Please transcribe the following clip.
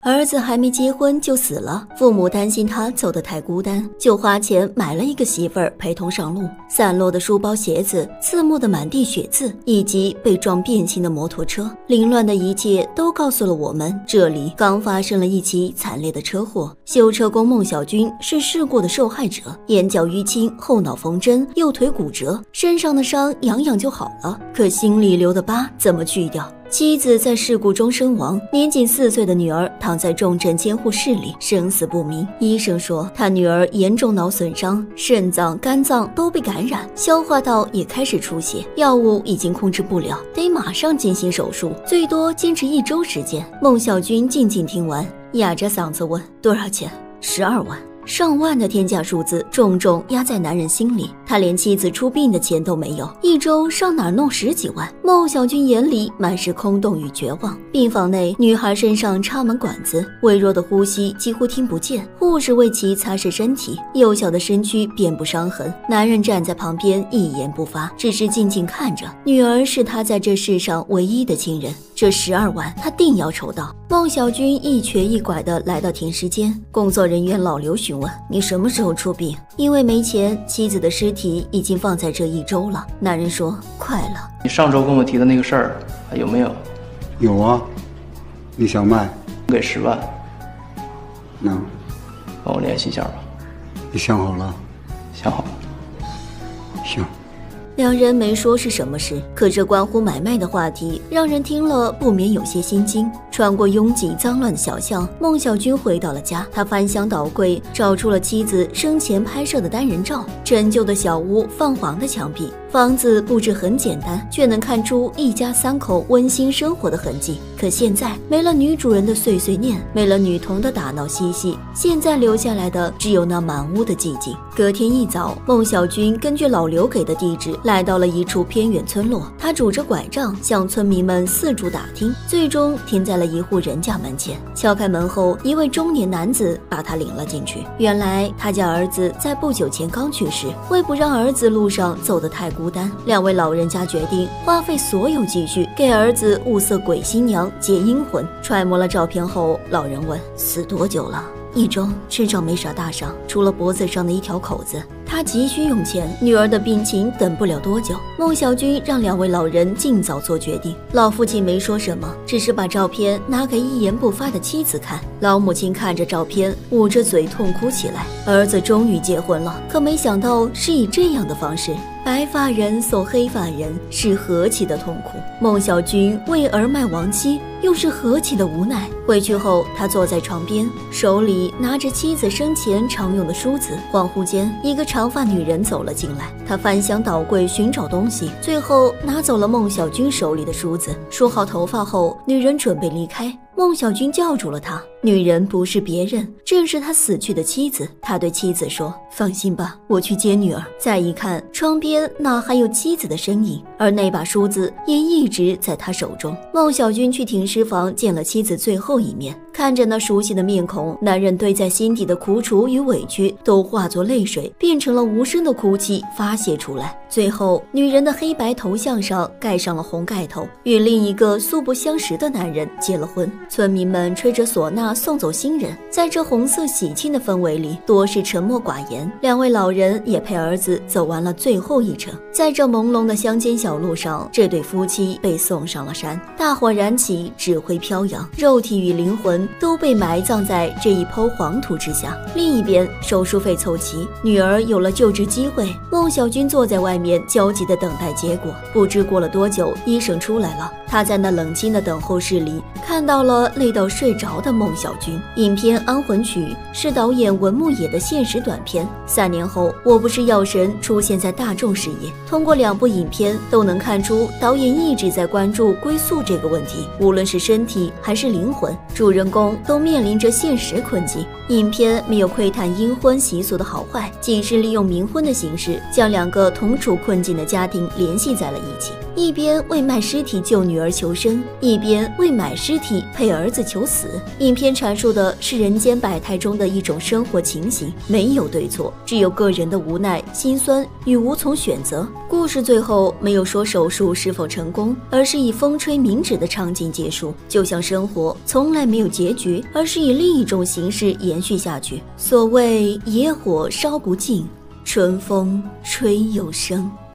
儿子还没结婚就死了，父母担心他走得太孤单，就花钱买了一个媳妇儿陪同上路。散落的书包、鞋子，刺目的满地血渍，以及被撞变形的摩托车，凌乱的一切都告诉了我们，这里刚发生了一起惨烈的车祸。修车工孟小军是事故的受害者，眼角淤青，后脑缝针，右腿骨折，身上的伤养养就好了，可心里留的疤怎么去掉？妻子在事故中身亡，年仅4岁的女儿躺在重症监护室里，生死不明。医生说，他女儿严重脑损伤，肾脏、肝脏都被感染，消化道也开始出血，药物已经控制不了，得马上进行手术，最多坚持1周时间。孟小军静静听完，哑着嗓子问：多少钱？12万。上万的天价数字重重压在男人心里，他连妻子出殡的钱都没有，1周上哪弄10几万？孟小军眼里满是空洞与绝望。病房内，女孩身上插满管子，微弱的呼吸几乎听不见，护士为其擦拭身体，幼小的身躯遍布伤痕。男人站在旁边一言不发，只是静静看着。女儿是他在这世上唯一的亲人，这12万他定要筹到。孟小军一瘸一拐地来到停尸间，工作人员老刘询问：你什么时候出殡？因为没钱，妻子的尸体已经放在这1周了。男人说：快了。 你上周跟我提的那个事儿还有没有？ 有啊，你想卖？ 给10万， 能？ 帮我联系一下吧。 你想好了？ 想好了。 行。 两人没说是什么事，可这关乎买卖的话题让人听了不免有些心惊。穿过拥挤脏乱的小巷，孟小军回到了家。他翻箱倒柜，找出了妻子生前拍摄的单人照。陈旧的小屋，泛黄的墙壁，房子布置很简单，却能看出一家3口温馨生活的痕迹。可现在没了女主人的碎碎念，没了女童的打闹嬉戏，现在留下来的只有那满屋的寂静。隔天一早，孟小军根据老刘给的地址来到了一处偏远村落，他拄着拐杖向村民们四处打听，最终停在了一户人家门前。敲开门后，一位中年男子把他领了进去。原来他家儿子在不久前刚去世，为不让儿子路上走得太孤单，2位老人家决定花费所有积蓄给儿子物色鬼新娘结阴婚。揣摩了照片后，老人问：死多久了？1周，身上没啥大伤，除了脖子上的一条口子。他急需用钱，女儿的病情等不了多久。孟小军让2位老人尽早做决定。老父亲没说什么，只是把照片拿给一言不发的妻子看。老母亲看着照片，捂着嘴痛哭起来。儿子终于结婚了，可没想到是以这样的方式。白发人送黑发人，是何其的痛苦。孟小军为儿卖亡妻，又是何其的无奈。回去后，他坐在床边，手里拿着妻子生前常用的梳子。恍惚间，一个长发女人走了进来，她翻箱倒柜寻找东西，最后拿走了孟小军手里的梳子。梳好头发后，女人准备离开。孟小军叫住了她，女人不是别人，正是他死去的妻子。他对妻子说：放心吧，我去接女儿。再一看，窗边哪还有妻子的身影，而那把梳子也一直在他手中。孟小军去停尸房见了妻子最后一面，看着那熟悉的面孔，男人堆在心底的苦楚与委屈都化作泪水，变成了无声的哭泣发泄出来。最后，女人的黑白头像上盖上了红盖头，与另一个素不相识的男人结了婚。村民们吹着唢呐送走新人，在这红色喜庆的氛围里，多是沉默寡言。2位老人也陪儿子走完了最后一程。在这朦胧的乡间小路上，这对夫妻被送上了山，大火燃起，纸灰飘扬，肉体与灵魂都被埋葬在这一抔黄土之下。另一边，手术费凑齐，女儿有了就职机会。孟小军坐在外面焦急地等待结果。不知过了多久，医生出来了。他在那冷清的等候室里看到了累到睡着的孟小军。影片《安魂曲》是导演文牧野的现实短片。3年后，我不是药神出现在大众视野。通过2部影片都能看出，导演一直在关注归宿这个问题，无论是身体还是灵魂，主人公都面临着现实困境。影片没有窥探阴婚习俗的好坏，仅是利用冥婚的形式，将2个同处困境的家庭联系在了一起。 一边为卖尸体救女儿求生，一边为买尸体陪儿子求死。影片阐述的是人间百态中的一种生活情形，没有对错，只有个人的无奈、心酸与无从选择。故事最后没有说手术是否成功，而是以风吹冥纸的场景结束，就像生活从来没有结局，而是以另一种形式延续下去。所谓野火烧不尽，春风吹又生。